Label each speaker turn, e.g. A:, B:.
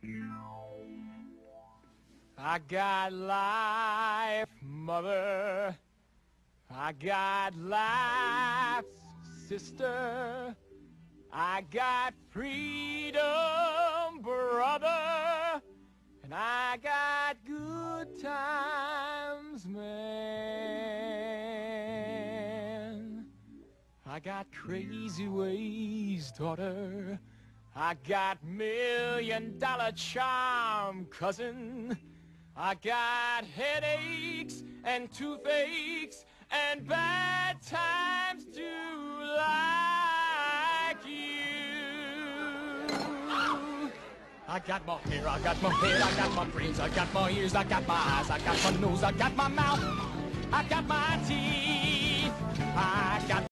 A: I got life, mother. I got life, sister. I got freedom, brother. And I got good times, man. I got crazy ways, daughter. I got $1,000,000 charm, cousin. I got headaches and toothaches and bad times too, like you. I got my hair, I got my head, I got my brains, I got my ears, I got my eyes, I got my nose, I got my mouth, I got my teeth, I got